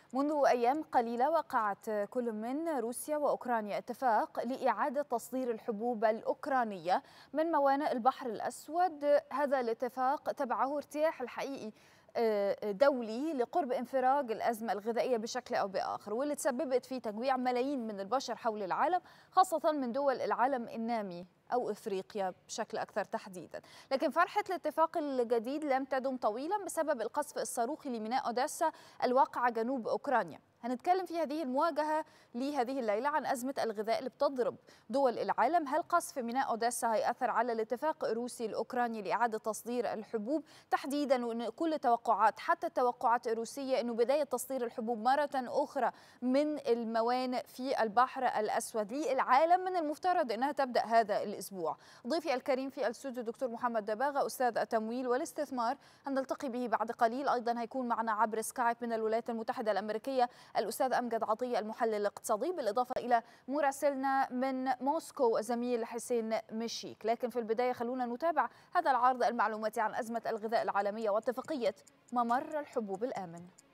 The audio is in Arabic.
منذ أيام قليلة وقعت كل من روسيا وأوكرانيا اتفاق لإعادة تصدير الحبوب الأوكرانية من موانئ البحر الأسود. هذا الاتفاق تبعه ارتياح الحقيقي دولي لقرب انفراج الأزمة الغذائية بشكل أو بآخر، واللي تسببت في تجويع ملايين من البشر حول العالم، خاصة من دول العالم النامي أو إفريقيا بشكل أكثر تحديدا. لكن فرحة الاتفاق الجديد لم تدم طويلا بسبب القصف الصاروخي لميناء أوديسا الواقع جنوب أوكرانيا. هنتكلم في هذه المواجهة لهذه الليلة عن أزمة الغذاء اللي بتضرب دول العالم. هل قصف ميناء أوديسا هيأثر على الاتفاق الروسي الأوكراني لإعادة تصدير الحبوب تحديدا، وأن كل التوقعات حتى التوقعات الروسية أنه بداية تصدير الحبوب مرة أخرى من الموانئ في البحر الأسود للعالم من المفترض أنها تبدأ هذا الأسبوع. ضيفي الكريم في الاستوديو دكتور محمد دباغة، أستاذ التمويل والاستثمار، هنلتقي به بعد قليل. أيضا هيكون معنا عبر سكايب من الولايات المتحدة الأمريكية الأستاذ أمجد عطية المحلل الاقتصادي، بالإضافة إلى مراسلنا من موسكو زميل حسين مشيك. لكن في البداية خلونا نتابع هذا العرض المعلوماتي عن أزمة الغذاء العالمية واتفاقية ممر الحبوب الآمن.